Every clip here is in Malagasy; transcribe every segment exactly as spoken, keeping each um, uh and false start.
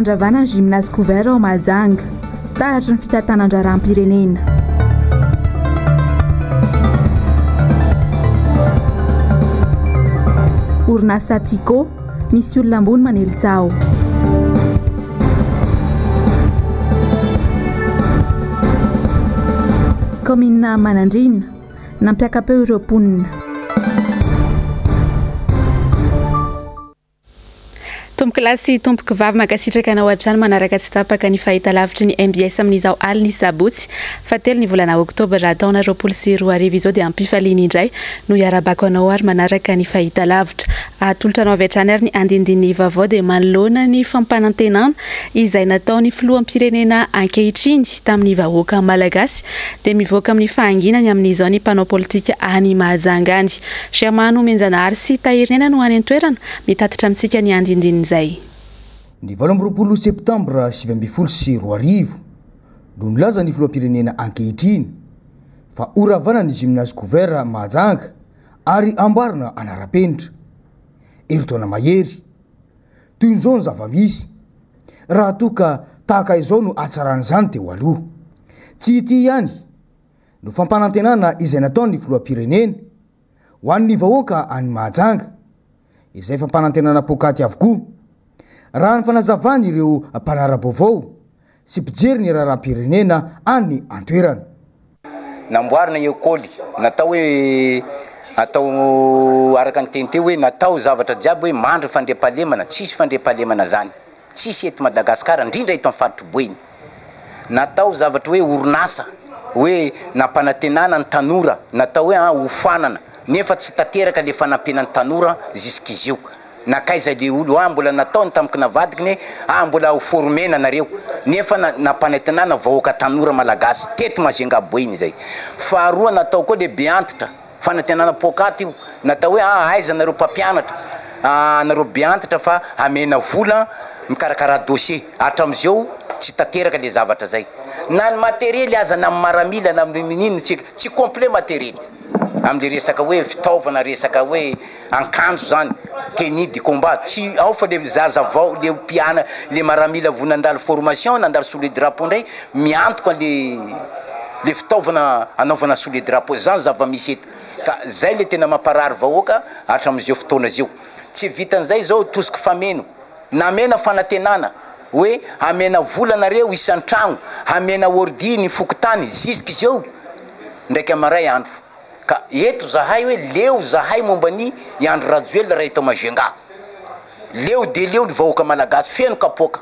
Fandravana ny gymnase couvert ao Mahajanga taratry ny fitantanan-draram-pirenena. Orinasa Tico misy olona ambony manelitsao. Komina Manandrina nampiakapeo ireo mponina. Tompoky lasy tompoky vavy makasitraka anao hatrany manaraka tsy tapaka ny fahita lavitry ny M B S amin'izao aliny sabotsy fatelo ny volana oktobra taona roapolo sy roa arivo izao dia ampifaliana indray no iarabako anao ary manaraka ny fahita lavitra. Atolotra anao avy hatrany ary ny andindiny vaovao dia manoloana ny fampanantenana izay nataony filoham-pirenena ankehitriny tamin'ny vahoaka malagasy dia mivoaka amin'ny fahanginany amin'izao ny mpanao politika any Mahajanga any. Shermano Menjanary sy Tahirinena no any an-toerana mitatitra amintsika ny andindiny zay. Ny valo amby roapolo septambra sivy amby folo sy roa arivo no nilaza ny filoham-pirenena ankehitriny fa oravana ny gymnase couvert Mahajanga ary ambarina anara-penitra. Eritaona mahery toy izao ny zava-misy raha toka tahaka izao no atsaran'izany teo aloha. Tsy ity ihany no fampanantenana izay nataony filoham-pirenena ho an'ny vahoaka any Mahajanga izay fampanantenana pokaty avokoa raha ny fanazavany ireo mpanara-baovao sy mpijery ny raharaham-pirenena any an-toerana. Namboarina ekôly natao hoe atao araka ny teny teo hoe natao zavatra jiaby hoe mandry fandriam-pahalemana, tsisy fandriam-pahalemana zany, tsisy eto Madagasikara indrindra eto amin'ny faritry boeny. Natao zavatra hoe orinasa hoe nampanantenana ny tanora, natao hoe hofanana nefa tsy tateraka le fanampenan'ny tanora zisk'izy io. Nakaiza le olo ah mbola nataony tamiko navadikiny ah mbola ho formena nareo nefa nampanantenana vahoaka tanora malagasy teto Majunga boeny zay. Faharoa natao koa le beantitra fanantenana pokaty io natao hoe ah aiza nareo mpampianatra ah nareo beantitra fa amena vola mikarakara dossier hatramizao tsy tateraka le zavatra zay. Na ny matériel aza na maramila na minino tsy tsy complet matériel amle resaka hoe fitaovana resaka hoe ankanjo zany tenue de combat tsy ao fa le zaza vao le piana le maramila vo nandalo formation nandalo sous le drapeau ndray miantoka le le fitaovana anaovana sous le drapeau zany zava-misy eto ka zay le tena mamparary vahoaka hatramizao fotoana zio. Tsy vitan'izay zao tosika fameno namena fanantenana hoe amena vola nareo isan-tragno amena ordi ny fokotany zisk'izao ndraiky amaray andro. Ka eto zahay hoe leo zahay momba ny Andro Rajoelina raha eto Majunga. Leo de leo ny vahoaka malagasy feno kapoka.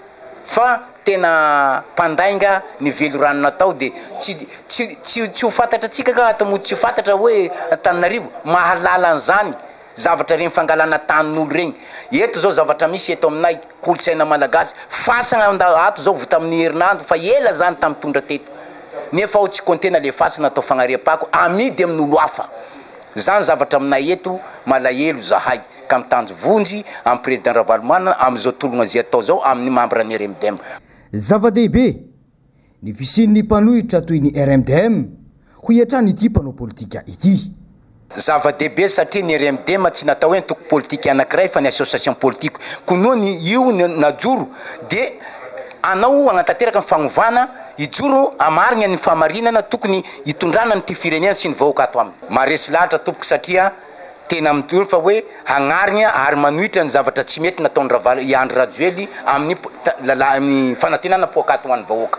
Fa tena pandainga ny velo rano natao de tsy tsy tsy tsy ho fantatra atsika ka ato tsy ho fantatra hoe Antananarivo mahalala an'izany zavatra regny fangalana tanin'olo regny. Eto zao zavatra misy eto aminay kolotsaina malagasy fasana ato zao vita amin'ny herinandro fa ela zany tamin'ny tondra teto. Nefa ao tsy kontena le fasana atao fagnariam-pako amidy amin'olo hafa. Zany zavatra aminay eto malahelo zahay ka mitanjo vonjy amin'ny président Ravalomanana amin'izao tologna zay atao zao amin'ny membre ny R M D M. Zava-dehibe ny visin'ny mpanohitra toy ny R M D M ho hiatrany ity mpanao politika ity. Zava-dehibe satria ny R M D M tsy natao hoe toko politika anankiray fa ny association politique konoany io najoro de anao agnatanteraka ny fagnovana ijoro amarigna ny famarinana tokony hitondrana ny firenena sy ny vahoaka ato aminy. Maresy lahatra tompoko satria tena mitoro fa hoe hagnarigna ary manohitra ny zavatra tsy mety nataony Andro Rajoely amin'ny amin'ny fanantenana pokaty ho an'ny vahoaka.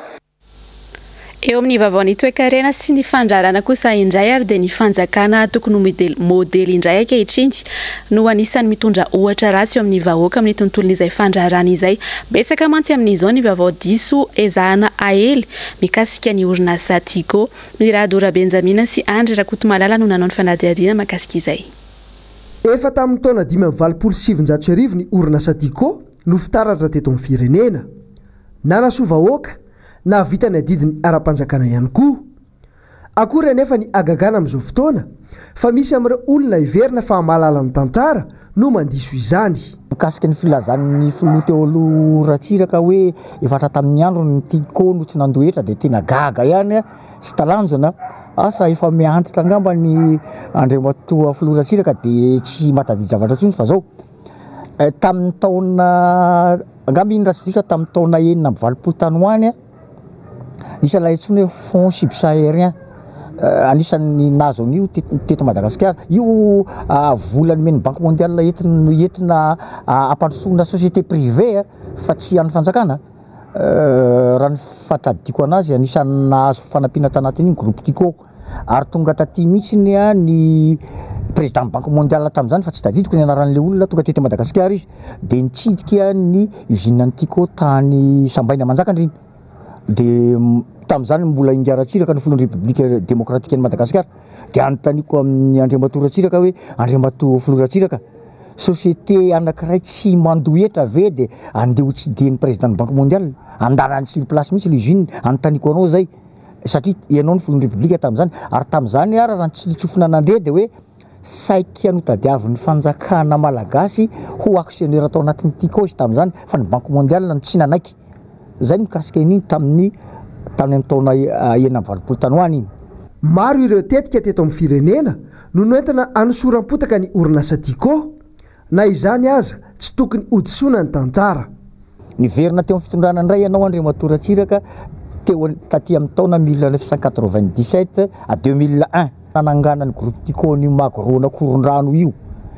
Eo amin'ny vaovao ny toe-karena sy ny fandrarana kosa indray ary dia ny fanjakana tokony modely indray ankehitriny no anisany mitondra ohatra ratsy eo amin'ny vahoaka amin'ny tontolon'izay fandrarana izay. Betsaka mantsy amin'izao ny vaovao diso ezahana ahely mikasika ny orinasa Tico. Miradora Benjamina sy Andry Rakotomalala no nanao ny fanadihadiana makasika izay. Efa tamin'ny taona dimy amby valopolo sy sivinjato sy arivo ny orinasa Tico no fitaratra teto amin'ny firenena. Nanasoa vahoaka na vita ny adidiny ara-panjakana ihany koa. Akory anefa ny agagana amin'izao fotoana fa misy amin'ireo olona iverina fa mahalala ny tantara no mandiso izany. Mikasika ny filazan'ny filoha teo aloha ratsiraka hoe efatra tamin'ny andro ny Tico no tsy nandoetra dia tena gaga ihany sy talanjona asa efa miantitra angamba ny Andriamatoa filoha ratsiraka dia tsy matadidy zavatra tsony fa zao tamin'ny taona angamba iny raha tsy diso tamin'ny taona enina amby valopolo tanoany a nisy lay intsony hoe fond subsaharien anisan'ny nazo an'io teto Madagasikara io volany men'ny banque mondiale entina entina ampandrosoana société privée fa tsy an'ny fanjakana raha ny fatadiko anazy anisan'ny nahazo fanampiana tanatiny groupe Tico ary tonga taty mihitsiny a ny président banque mondiale tamin'izany fa tsy tadidiko ny anaran'le olona tonga teto Madagasikara izy de nitsidika ny usine Tico tany Sambaina Manjakandriny de tamin'izany mbola ingaratsiraka ny folon'ny république démocratique ny Madagasikara de anotaniko amin'ny Andriamatoa Ratsiraka hoe Andriamatoa Foloratsiraka société anankiray tsy mandohetra ve de andeha ho tsidian'ny président ny banque mondiale andarany sur place mihitsy l'usine anotaniko anao zay satria ianao ny folon'ny république tamin'izany ary tamin'izany ara raha tsy litsofina nandeha de hoe saiky anotadiavin'ny fanjakana malagasy ho actionnaire atao anatin'ny Tico izy tamin'izany fa ny banque mondiale no tsy nanaiky zay mikasika an'iny tamin'ny tamin'ny taona enina amby valopolo tanoany iny maro ireo tetika teto amin'ny firenena no noentina anosoram-potaka ny orinasa Tico na izany aza tsy tokony hodisoana ny tantara niverina teo amin'ny fitondrana indray ianao Andriamatoa Ratsiraka teo taty amin'ny taona mille neuf cent quatre-vingt-dix-sept à deux mille un nanangana ny groupe Tico ny magorona koron-drano io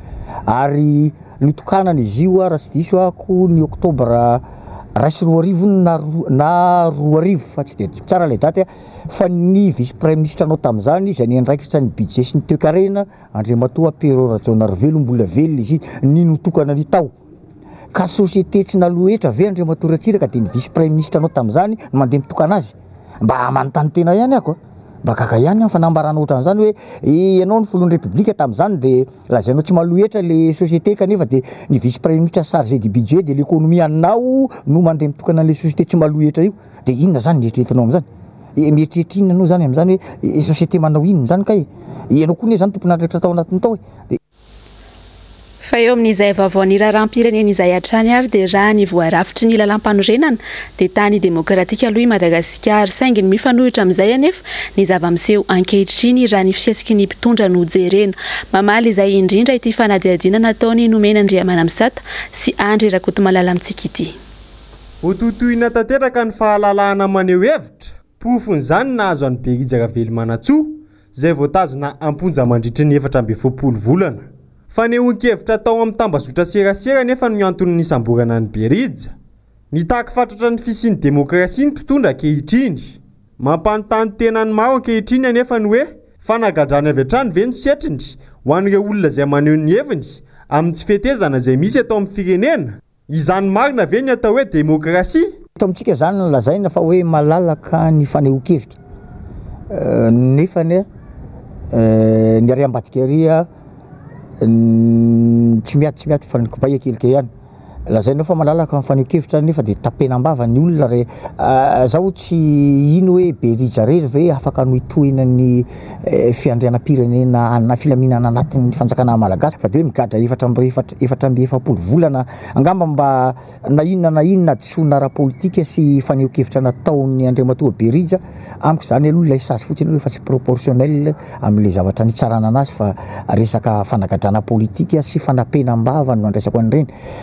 ary nitokanana izy io raha tsy diso ako ny oktobra raisy roa arivo na na roa arivo fa tsy de tsara le daty fa ny vice premier ministre anao tamin'izany izay ny andraikitra ny budget sy ny toekarena Andriamatoa Pero Rajaonarivelo mbola velona izy ny notokana ny tao ka société tsy nalohetra ve Andriamatoa Ratsiraka de ny vice premier ministre anao tamin'izany no mandeha mitokana azy mba manontany tena ihany ako mba kaka ihany fa nambarana ohatran'izany hoe ianao ny folon'ny république tamin'izany de lazainao tsy malohetra le société kanefa de ny vice premier ministre chargé du budget de l'économie anao no mandeha mitokana le société tsy malohetra io de inona zany mieritriretinao am'izany mieritreritra inona anao zany am'izany hoe société manao inona zany ka ianao koa ne zany tompona rehetra tao anatiny tao de fa eo amin'izay vaovao ny raharam-pirenena izay hatrany ary de raha ny voarafitry ny lalam-panorenana de tany demokratika aloha i Madagasikara saingy ny mifanohitra amin'izay anefa ny zava-miseho ankehitriny raha ny fiesiky ny mpitondra no jerena mamaly izay indrindra ity fanadihadiana nataony Nomena Andriamanamisata sy Andry Rakotomalala amintsika ity vototohina tanteraka ny fahalalahana maneho hevitra pofony zany nahazo any Berizaka Velomanatsoa zay voatazona amponja mandritry ny efatra amby fopolo volana fa nehonkevitra tao amin'ny tambazotra serasera nefa no antony ny samborana ny Berija nitaky fatratra ny fisiany demokrasia ny mpitondra ankehitriny mampanontany tena ny maro ankehitriny anefa ny hoe fanagadrany avy hatrany ve no setriny ho an'ireo olona izay maneho ny heviny amin'ny tsy fetezana izay misy atao amin'ny firenena izany marina ve ny atao hoe demokrasia eto amintsika zany lazaina fa hoe malalaka ny fanehonkevitra nefa ny ny ary ambadikaria tsy miady tsy miady fa nikopay kelikely ihany lazainao fa malalaka ny fanehonkevitra nefa de tapenambava ny olona re zaho tsy ino hoe Berija rery ve afaka no hitohina ny fiandrianam-pirenena na filaminana anatin'ny fanjakana malagasy fa de hoe migadra efatra amby efatra amby efapolo volana angamba mba na inona na inona disoana ara-politika sy fanehonkevitra nataon'ny Andriamatoa Berija amiko zany aloha ilay sazy fotsiny aloha fa tsy proportionnel amin'le zavatra nitsarana anazy fa resaka fanagadrana politika sy fanapenambava no andraisako an'ireny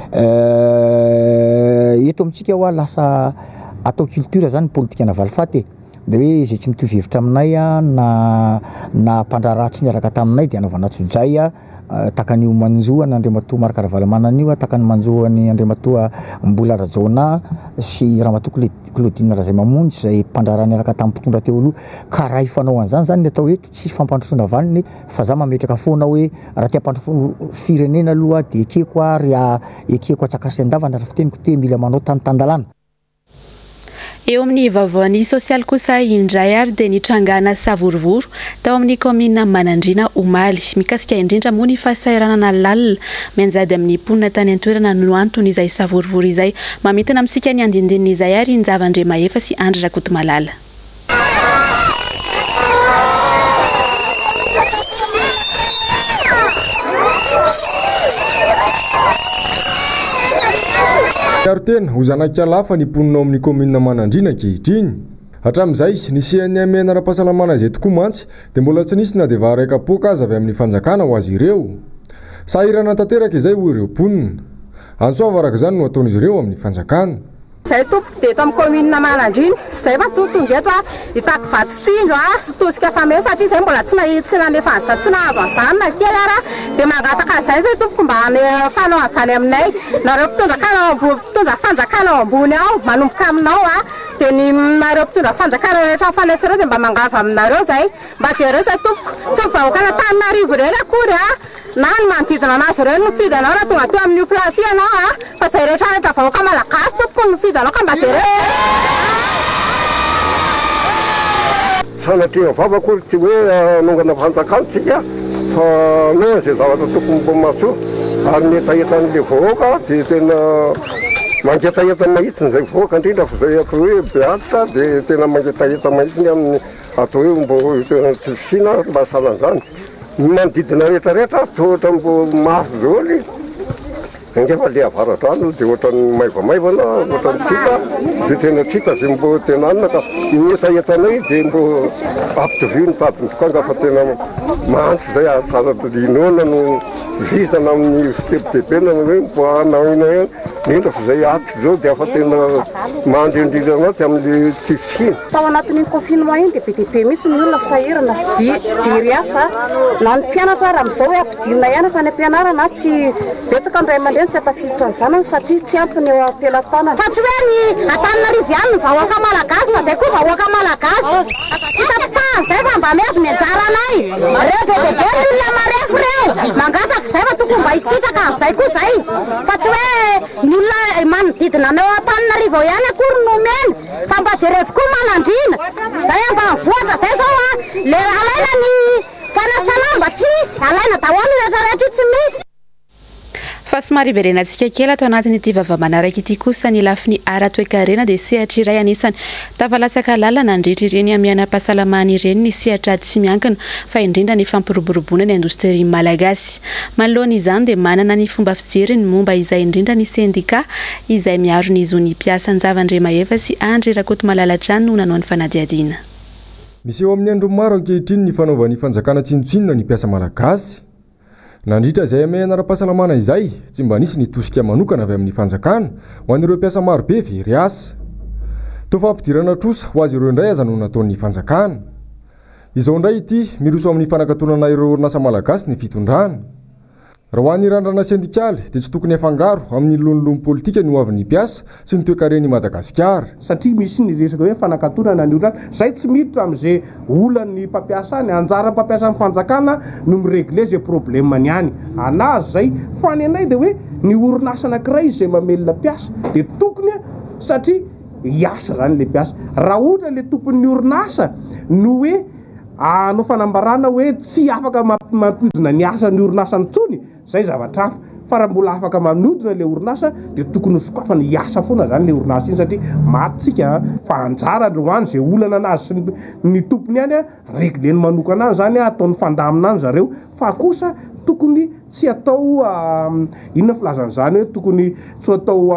eto amintsika hoa lasa atao culture zany politika navalifaty de hoe zay tsy mitovy hevitra aminay a na na mpandraratsy niaraka taminay de anaovana tsojay a takan'io manjoa ny Andriamatoa Marc Ravalomanana io takany manjoa ny Andriamatoa Mbola Rajona sy Ramatoa Claudine Razaimamonjy zay mpandrara niaraka tamin'ny mpitondra teo aloha ka raha ifanao an'izany zany ny atao hoe tsy fampandrosoana vaniny fa za mametraka foana hoe raha tia mpandrosoana firenena aloha de ekeko ary ekeko atsakasy andavana raha fiteniko te mila manao tany-tandalana eo amin'ny vaovaony sosialy kosa indray ary de nitrangana savorovoro tao amin'ny commune Manandrina Omaly mikasika indrindra moa ny fahasahiranana lalina mianjady amin'ny mponina tany an-toerana no antony izay savorovoro izay mametana amintsika ny andindinina izay ary ny Zavandremahefa sy Andry Rakotomalala Tena ho zanak'alafa ny mponina amin'ny commune Manandrina ankehitriny hatramin'izay nisehany amena ara-pahasalamana izay tokoa mantsy dia mbola tsy nisy na dia vaharaika-poaka aza avy amin'ny fanjakana ho azy ireo sahirana tanteraka izay ho ireo mponina Antsoava araka izany no ataon'izy ireo amin'ny fanjakana. Zay tompoko dia eto amin'ny commune Manandriny zay fa totonga eto a hitako vatsitsindro a sy tosika fameo satria zay mbola tsy nahitsy nanefa an'izany tsy nahazo an'izany na kely ara dia mangataka zay zay tompoko mba hanefanao an'izany aminay nareo mpitondrakana mpitondra fanjakana ao ambony ao manomboka aminao a dia ny nareo mpitondra fanjakana rehetra fanesa ireo dia mba mangava aminareo zay mba jereo zay tompoko tsy mivahoakana Tananarivo ireny akory a na ny manodidina anazy ireo no mifidy anao raha tonga teo amin'io plasy ianao a fa zay rehetra rehetra vahoaka malagasy tompoko no mifidy anao ka mba jereo sanatria vava akory tsy hoe anongana fanjakana tsika fa no zay zavatra tokony mbo mahasoa ary metaeta an'le vahoaka dia tena mangetaeta mahitsiny zay vahoaka indrindra fa zay atao hoe beatra dia tena mangetaeta mahitsiny amin'ny atao hoe mbo tena tsisina mba salan'izany ny manodidina rehetrarehetra tohatra mbo maso zaoly angefa le avaratrano dia ohatrany maivamaivana ohatrany tsita dia tena tsita zay mbo tena anina ka etaetanay dia mbo ampitovio ny tadiny tokanga fa tena mahandro zay asanadinoana no vitana amin'ny fitebitebena hoe mbo anaina indrindra fa zay atiko zao dia afa tena mahandrindrindra anaty amin'ny tsisihina tao anatin'iny confinement iny dia be dia be misy ny olona sahirana viry asa na ny mpianatra raha amin'izao hoe ampidinina ianatra ny ampianarana tsy betsaka ny ray aman-dreny tsy atafilotra ny zanany satria tsy ampiny eo ampelantanana fa tsy hoe ny Antananarivo ihany ny vahoaka malagasy fa zay koa vahoaka malagasy hitapitahany zay fa mba mevy ny anjaranay reo be be be ny olona marefo reo mangataka zay fa tokony mba hisitraka an'izay koa zay fa tsy hoe ny olona manodidina anao Antananarivo ihany akory no mena fa mba jerevy koa Manandrina zay mba mivoatra zay zao a le alaina ny mpanasalamba tsisy alaina daholo rehetrarehetra tsy misy fa somary iverenantsika kely atao anatin'ity vava-manaraka ity kosa ny lafin'ny ara-toekarena dia sehatra iray anisany tavalasaka lalana andritra ireny amiana-pahasalamana ireny ny sehatra tsy miankina fa indrindra ny fampiroboroboana ny indostria malagasy manoloana izany dia manana ny fomba fijery ny momba izay indrindra ny sendika izay miaro ny izo ny mpiasa Anjavandre Maheva sy Andry Rakotomalalatrano no nanao ny fanadiadiana. Misy eo amin'ny andro maro ankehitriny ny fanaovan'ny fanjakana tsinotsinona ny mpiasa malagasy. Nandritra izay ame anara-pahasalamana izay tsy mba nisy ny tosika manokana avy amin'ny fanjakana ho an'ireo mpiasa maro be very asa. Toa fampidirana trosa ho azy ireo indray aza no nataon'ny fanjakana. Izao indray ity miroso amin'ny fanakatonana ireo orinasa malagasy ny fitondrana. Raha ho an'ny randrana sendikaly dia tsy tokony afangaro amin'ny lomolom politika ny hoavin'ny mpiasa sy ny toe-karen'i Madagasikara. Satria misy ny resaka hoe fanakatonana ny orinasa zay tsy miditra amin'izay olan'ny mpampiasa ny anjara mpampiasa amin'ny fanjakana no miregle zay problème niany anazy zay fa ny anay dia hoe ny orinasa anankiray izay mamelona mpiasa dia tokony satria hiasa zany le mpiasa raha ohatra le tompon'ny orinasa no hoe anao fanambarana hoe tsy afaka mampidina ny asa ny orinasa nitsony zay zavatra hafa fa raha mbola afaka manodina le orinasa dia tokony sokafana hiasa foana zany le orinasa iny satria matytsika fa anjara roany zay olana anazy sy ny tompony any a regleny manokana any zany ataon'ny fandamina any zareo fa kosa tokony tsy atao inona filazan'izany hoe tokony tsy atao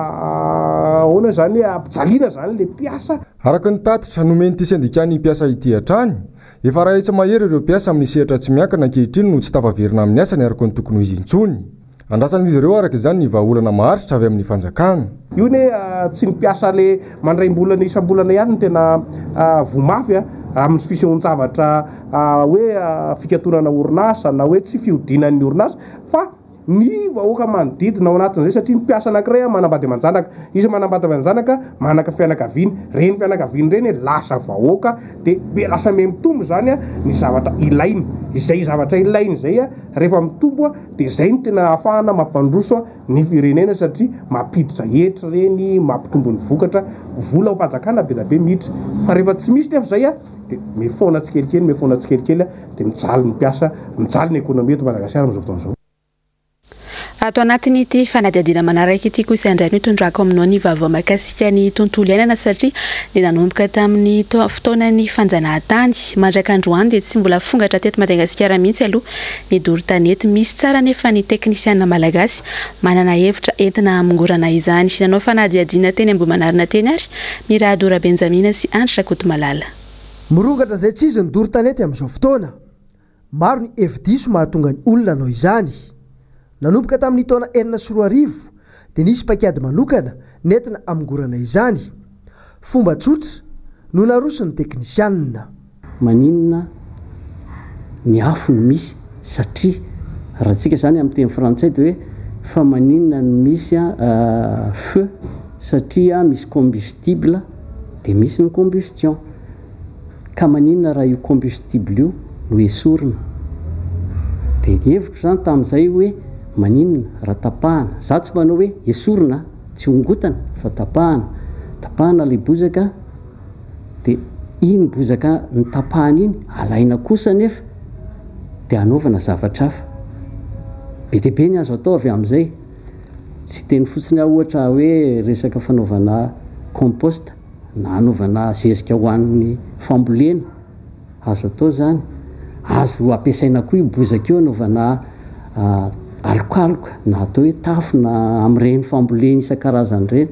ahoana zany ampijaliana zany le mpiasa araka ny tatitra nomeny ty sendikany mpiasa ity hatrany efa raha etsy mahery ireo mpiasa amin'ny sehatra tsy miankina ankehitriny no tsy tafaverina amin'ny asany araka ny tokony ho izy intsony. Andrasan'izy ireo araka izany ny vahaolana maharitra avy amin'ny fanjakana. Io ne tsy ny mpiasa le mandray-bolana isam-bolana ihany no tena vomafy amin'ny fisehoan-javatra hoe fikatonana orinasa na hoe tsy fihodinan'ny orinasa fa ny vahoaka manodidina ao anatin'izay satria ny mpiasa anankiray manambady aman-janaka izy manambady aman-janaka manaka fianakaviany reny fianakaviany reny lasa vahoaka dia be lasa me mitombo zany a ny zavatra ilainy izay zavatra ilainy zay a rehefa mitombo a dia zay no tena ahafahana mampandroso ny firenena satria mampiditra hetra reny mampitombo ny vokatra vola ho mpanjakana be da be miditra fa rehefa tsy misy nefa zay a dia mefona tsikelikely mefona tsikelikely a dia mijaly ny mpiasa mijaly ny ekonomia eto Madagasikara amin'izao fotoan'izao. Ato anatin'ity fanadiadiana manaraka ity kosa indray mitondrako aminao ny vaovao mahakasika ny tontolo iainana satria dia nanomboka tamin'ny fotoanan'ny fanjanahantany mandrak'androany dia tsy mbola fongatra teto Madagasikara mihitsy aloha ny doro tanety misy tsara nefa ny teknisiana malagasy manana hevitra entina amongorana izany nanao fanadiadiana teny Ambohimanarina teny ary Miradora Benjamina sy Andry Rakotomalala. Mirongatra zay tsy izy ny doro tanety amin'izao fotoana maro ny hevi-diso mahatonga ny olona nao izany. Nanomboka tamin'ny taona enina sy roa arivo dia nisy pakady manokana nentina amingorana izany. Fomba tsotra no naroso ny teknisianina. Maninona ny afo no misy satria raha tsika zany amin'ny teny frantsay dia hoe fa maninona no misy uh, feu satria misy combustible dia misy ny combustion. Ka maninona raha io combustible io no esorina. Dia ny hevitro zany tamin'izay hoe maninona raha tapahana. Za tsy manao hoe esorina tsy ongotana fa tapahana. Tapahana ilay bozaka dia iny bozaka ny tapahana iny alaina kosa nefa dia anaovana zavatra hafa. Be dia be ny azo atao avy amin'izay. Tsy teny fotsiny aho ohatra hoe resaka fanaovana compost na anaovana zezika ho an'ny fambolena. Azo atao zany. Azo ampiasaina koa io bozaka io anaovana uh, alokaloka na atao hoe tafo na amin'ireny fambolena isan-karazany ireny.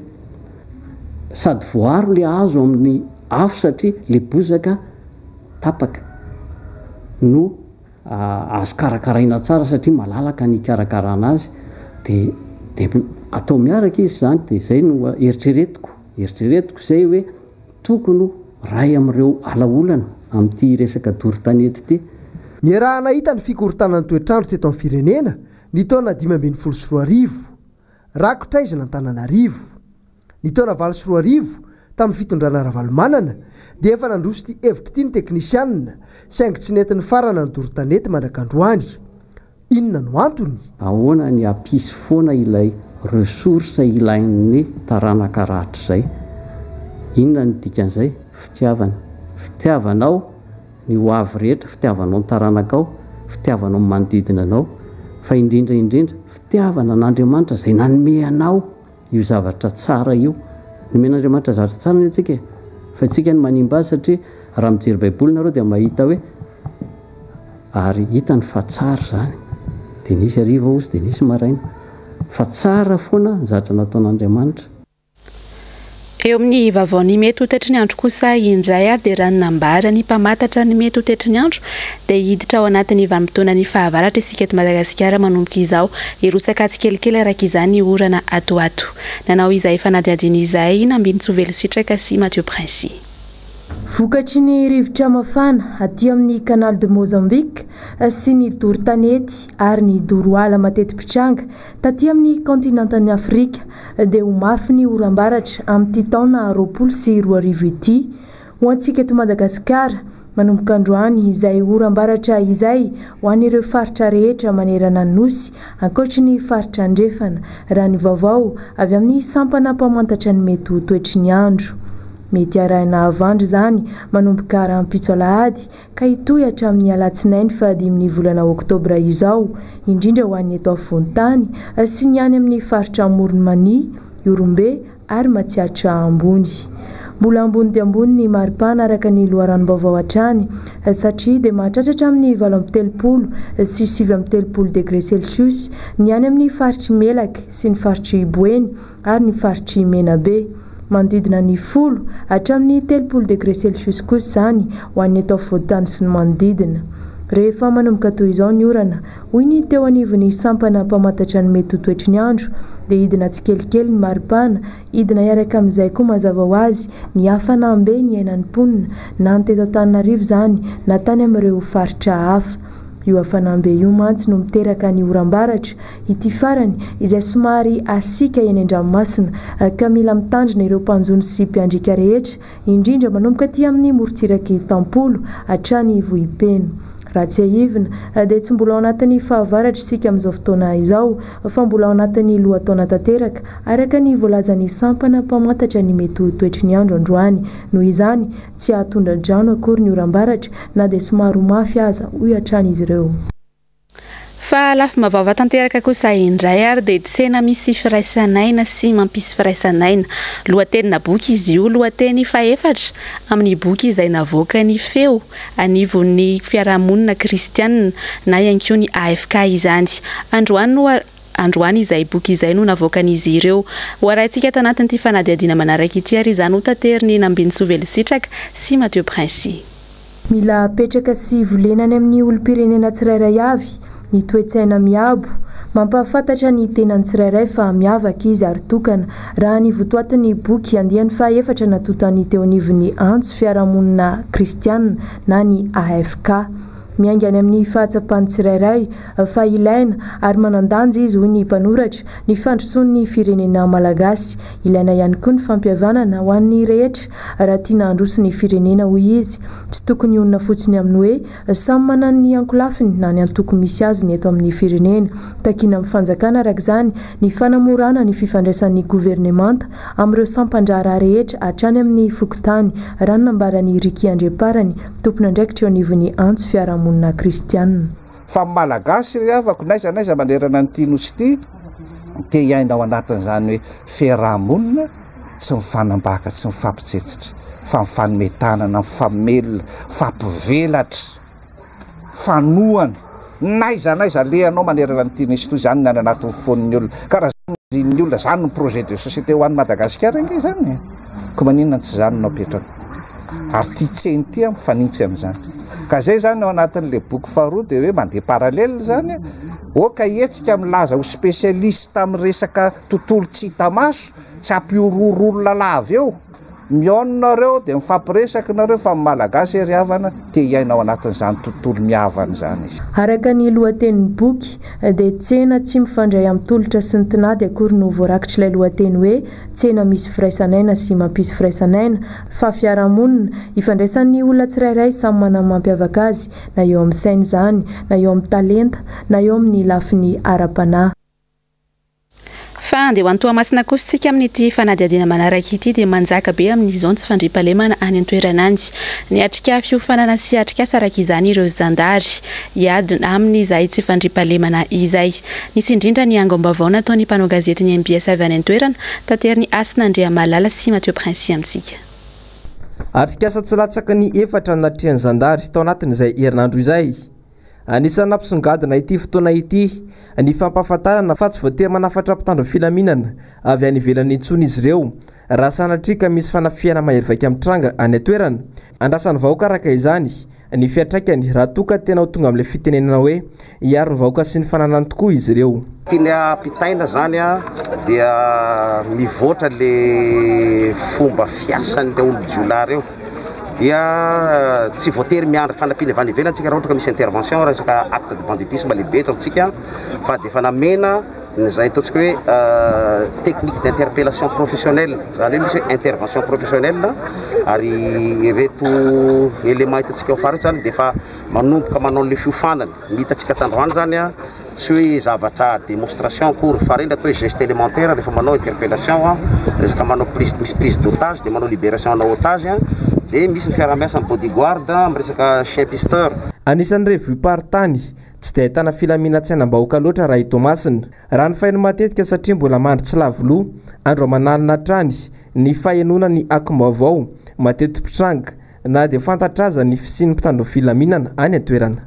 Sady voaro le azo amin'ny afo satria le bozaka tapaka no uh, azo karakaraina tsara satria malalaka ny karakarana azy. Dia dia atao miaraka izy zany. Dia izay no eritreretiko eritreretiko izay hoe tokony ray amin'ireo alaolana amin'ity resaka doro-tanety ity. Ny raha nahita ny fikorontanan'ny toetrandro teto amin'ny firenena ny taona dimy ambin'ny folo sy roa arivo rakotraizina Antananarivo. Ny taona valo sy roa arivo tamin'ny fitondrana Ravalomanana dia efa nandroso ity hevitra ity ny teknisianina saingy tsy nentin'ny farana ny doro-tanety mandrakandroany. Inona no antony? Ahoana ny ampisy foana ilay resource ilain'ny taranaka rahatra izay. Inona ny dikan'izay? Fitiavana. Fitiavanao ny ho avy rehetra, fitiavanao ny taranakao, fitiavanao ny manodidina anao, fa indrindra indrindra fitiavana n'Andriamanitra izay nanome anao io zavatra tsara io. Nomen'Andriamanitra zavatra tsara ny antsika fa tsika ny manimba azy satria raha mijery baiboly nareo dia mahita hoe ary hitany fa tsara zany. Dia nisy hariva ozy dia nisy maraina. Fa tsara foana ny zavatra nataon'Andriamanitra. Eo amin'ny vaovao ny mety ho tetry ny andro kosa indray ary dia raha nambara ny mpamantatra ny mety ho tetry ny andro dia hiditra ao anatin'ny vanim-potoana ny fahavaratra isika eto Madagasikara manomboka izao irosaka tsikelikely araka izany orana atoato. Nanao izay fanadihadiana izay nambiny Tsovelo Sitraka sy Mathieu Prince. Vokatry ny rivotra mafana aty amin'ny Canal de Mozambique sy ny doro-tanety ary ny doroala mateti-pitranga taty amin'ny kontinantan'ny Afrika dia ho mafy ny oram-baratra amin'ity taona roapolo sy roa arivo ity. Ho antsika eto Madagasikara manomboka androany izay oram-baratra izay ho an'ireo faritra rehetra manerana ny nosy ankoatry ny faritra andrefana raha ny vaovao avy amin'ny sampana mpamantatra ny mety ho toetry ny andro. Mety arahina avandro zany manomboka rahampitso alahady ka hitohy hatramin'ny alatsinainy fahadimy ny volana oktobra izao indrindra ho an'ny eto afovoan-tany sy ny any amin'ny faritra Moronmani, Yorombe ary Matsiatra ambony. Mbola ambony dia ambony ny maripana araka ny loharanom-baovao hatrany satria dia mahatratra amin'ny valo amby telopolo sy sivy amby telopolo degré celsius ny any amin'ny faritry Melaky sy ny faritry Boeny ary ny faritry Menabe. Manodidina ny folo hatramin'ny telopolo degré celsius kosa zany ho an'ny eto afovoan-tany sy ny manodidina. Rehefa manomboka toy izao ny orana hoy ny teo anivon'ny sampana mpamantatra ny mety ho toetry ny andro dia hidina tsikelikely ny maripana, hidina iaraka amin'izay koa mazava ho azy ny hafanambe ny ainan'ny mponina na ny teto Antananarivo zany na tany amin'ireo faritra hafa. Io hafanambe io mantsy no miteraka ny oram-baratra ity farany izay somary asika eny an-dranomasina ka mila mitandrina ireo mpanjony sy mpiandrika rehetra indrindra manomboka aty amin'ny morontsiraky Tampolo hatrany Vohipeno. Raha tsy ahivina dia tsy mbola ao anatin'ny fahavaratra isika amin'izao fotoana izao fa mbola ao anatin'ny lohataona tanteraka araka ny voalazan'ny sampana mpamantatra ny mety ho toetry ny andro androany. Noho izany tsy ahatondra-drano akory ny oram-baratra na dia somary mafy aza hoy hatrany izy ireo. Fa lafy mavava tanteraka kosa indray ary dia tsena misy firaisanaina sy mampisy firaisanaina. Lohatenina boky izy io, lohateny faefatra amin'ny boky izay navoaka ny feo anivon'ny fiarahamonina kristianina na ihany koa ny A F K izany. Androany no androany izay boky izay no navoakan'izy ireo. Ho arahintsika ato anatin'ity fanadihadiana manaraka ity ary izany ho tateriny nambiny Tsovelo Sitraka sy Mathieu Prince. Mila petraka sy volenany amin'ny olo-pirenena tsirairay avy ny toe-tsaina miabo mampahafantatra ny tenany tsirairay fa miavaka izy ary tokana raha ny votoatiny boky andiany fa efatra natotany teo anivony antso fiarahamonina kristianina na ny A F K. Miaingany amin'ny fahatsapany tsirairay fa ilaina ary manandanja izy hoy ny mpanoratra ny fandrosoan'ny firenena malagasy. Ilaina ihany koa ny fampihavanana ho an'ny rehetra raha tiana handroso ny firenena hoy izy. Tsy tokony onona fotsiny amin'ny hoe samy manana ny ankolafiny na ny antoko misy azy ny eto amin'ny firenena. Takina amin'ny fanjakana araka izany ny fanamorana ny fifandraisan'ny governemanta amin'ireo sampandrara rehetra hatrany amin'ny fokontany raha nambarany Riky Andreparany tompona andraikitra eo anivon'ny antso fiarahamonina kristianina. Fa malagasy ry avako naiza naiza manerana ny nosy ity te iaina ao anatin'izany hoe fiarahamonina tsy mifanambaka tsy mifampitsetsitra fa mifanometanana mifamelona fampivelatra fanoana naiza naiza lehanao manerana ny nosy ity zany ny anatin'ny fon'ny olona karaha zany ny olona zany ny projet de société ho an'ny Madagasikara inge zany ko maninona tsy zany no apetraka ary ty tseny ty mifanintsy amin'izany ka zay zany ao anatin'le boky faharoa dia hoe mandeha paralele zany oka etsika milaza ho spécialiste amin'ny resaka tontolo tsy hita maso tsy ampiororolona lava eo mionareo dia mifampiresaka nareo fa malagasy ery havana te iaina ao anatin'izany tontolo miavana zany izy. Araka ny lohatenin'ny boky dia tsena tsy mifandray amin'ny tolotra sy ny tinady akory no voarakitra ilay lohateny hoe tsena misy firaisanaina sy mampisy firaisanaina fa fiarahamonina ifandraisan'ny olona tsirairay samy manana mampiavaka azy na eo amin'ny saina izany na eo amin'ny talenta na eo amin'ny lafiny ara-panahy. Fa andeha ho antoamasina kosa tsika amin'ity fanadihadiana manaraka ity dia manjaka be amin'izao tsy fandriampahalemana any an-toerananjy. Ny atrika fiofanana sy atrikasa araka izany ireo zandary hiady amin'izay tsy fandriampahalemana izay. Nisy indrindra ny angom-baovao nataon'ny mpanao gazety ny M B S avy any an-toerana tateriny Asina Andriamalala sy Mathieu Prince amintsika. Atrikasa tsy latsaka ny efatra natrian'ny zandary tao anatin'izay herinandro izay. Anisany nampisongadina ity fotoana ity ny fampahafantarana fa tsy voatery manafatra mpitandro filaminana avy any ivelany intsony izy ireo raha sanatrika misy fanafiana mahery vaika amin'ny tranga any atoerana andrasan'ny vahoaka araka izany ny fiatraikany raha toka tena ho tonga amin'ilay fitenenana hoe hiaro ny vahoaka sy ny fananany tokoa izy ireo. Tiany ampitaina zany a dia mivoatra le fomba fiasan'ilay olo-jiolahy reo dia tsy voatery miandry fanampiana avy any ivelany tsika raha ohatra ka misy intervention resaka acte de banditisme lehibe atsika fa dia efa namena zay ataontsika hoe technique d'interpellation professionnelle zany hoe misy intervention professionnelle ary reto élément hitantsika ao farany zany dia efa manomboka manao le fiofanana mitatsika tandroany zany a tsy hoe zavatra démonstration akory fa reny atao hoe geste élémentaire rehefa manao interpellation a resaka manao prise misy prise d'otage dia manao libération na otage a dia misy ny fiaramiasa bodyguard amresaka chien pisteur. Anisan'ny revue par-tany tsy dia ahitana filaminantsainam-bahoaka loatra raha ito masina raha ny faino matetika satria mbola mandry tsy lavoloha andro manalina trany ny fahenona ny akom-baovao mateti-pitranga na dia fantatraza ny fisian'ny mpitandro filaminana any an-toerana.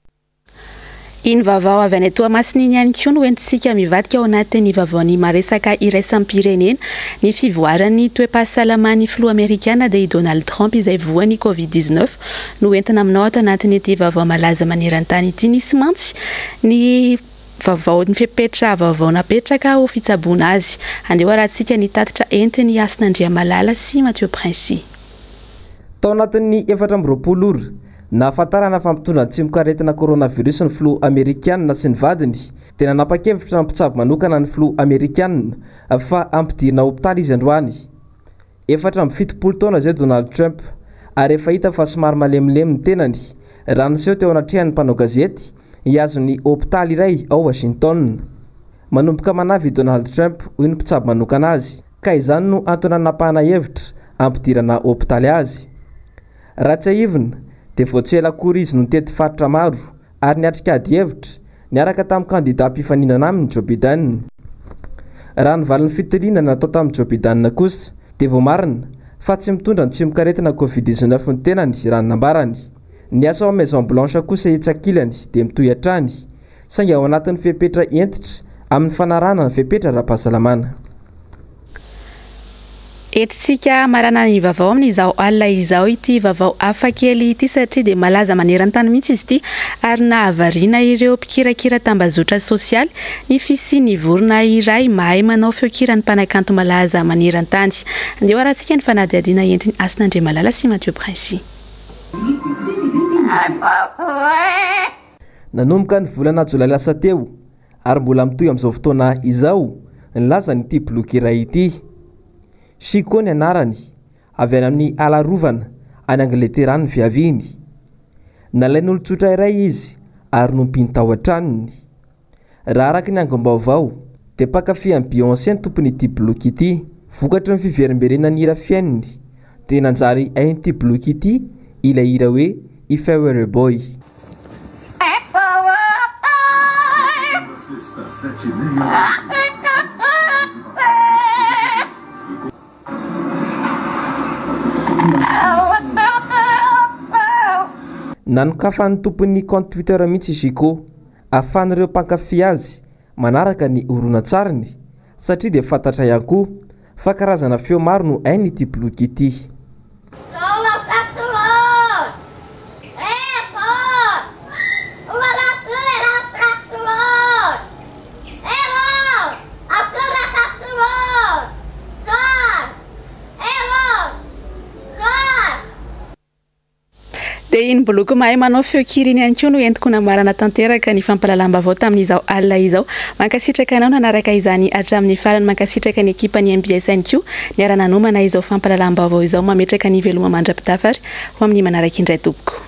Iny vaovao avy any Toamasina iny ihany koa no entintsika mivadika ao anatin'ny vaovaony maresaka iraisam-pirenena ny fivoaran'ny toe-pahasalaman'ny filoha amerikana dia i Donald Trump izay voan'ny covid dix-neuf no entina aminao ato anatin'ity vaovao malaza maneran-tany ity nisy mantsy ny vaovao ny fepetra vaovao napetraka ho fitsaboana azy. Andeha hoarantsika ny tatitra entiny Asina Andriamalala sy Mathieu Prince. Tao anatin'ny efatra amby roapolo ora nahafantarana fampitondra ny tsimokaretina coronavirus ny filoha amerikana sy ny vadiny tena napakevitra ny mpitsabo manokana ny filoha amerikana fa ampidirina hopitaly izy androany. Efatra amby fitopolo taona izay Donald Trump ary efa hita fa somary malemilemy ny tenany raha niseho teo anatrehany mpanao gazety hiazo ny hopitaly iray ao Washington. Manomboka manavy Donald Trump hoy ny mpitsabo manokana azy ka izany no antony napahana hevitra ampidirana hopitaly azy. Raha tsy aivina dia voatsela akory izy no nitety faritra maro ary niatrikady hevitra niaraka tamin'ny kandida mpifaninana aminy Joe Biden. Raha nivalin'ny fitiliana natao tamin'ny Joe Biden kosa dia voamarina fa tsy mitondra ny tsimokaretina covid dix-neuf ny tenany raha nambarany. Ny asa ao Maison Blanche kosa etsakilany dia mitohy hatrany saingy ao anatin'ny fepetra entitra amin'ny fanarana ny fepetra ara-pahasalamana. Etsika marana ny vavao amin'izao alina izao ity vavao hafakely ity satria dia malaza maneran-tany mihitsy izy ity ary nahavariana ireo mpikirakira tambazotra sosialy ny fisiany vorona iray mahay manao feokira ny mpanakanto malaza maneran-tany. Andeha arahantsika ny fanadihadiana entiny Asinandre Malala sy Mathieu Prince. Nanomboka ny volana Jolay lasa teo ary mbola mitoy amin'izao fotoana izao nilaza nyity bloky iray ity. Shiko ny anarany avy any amin'ny alarovana any Angleterre ny viaviny. Nalain'olon-tsotra iray izy ary nompiny tao an-tranony. Raha araka ny angom-baovao dia mpankafy amin'ny Beyoncé ny tompon'ity bloky ity. Vokatry ny fiverimberenany hira fiainany dia nanjary ain'ity bloky ity ilay hira hoe If I Were a Boy. Nanokafan'ny tompon'ny compte Twitter mihitsy Shiko ahafahan'ireo mpankafy azy manaraka ny horonan-tsariny satria dia fantatra ihany koa fa karazana feo maro no ain'ity bloky ity. Dia iny bloky mahay manao feokira iny ihany koa no entiko namarana tanteraka ny fampalalam-baovao tamin'izao alina izao. Mankasitraka anao nanaraka izany hatramin'ny farany, mankasitraka ny ekipa ny M B S N Q niara nanomana izao fampalalam-baovao izao mametraka ny veloma mandra-pitafary ho amin'ny manaraka indray tompoko.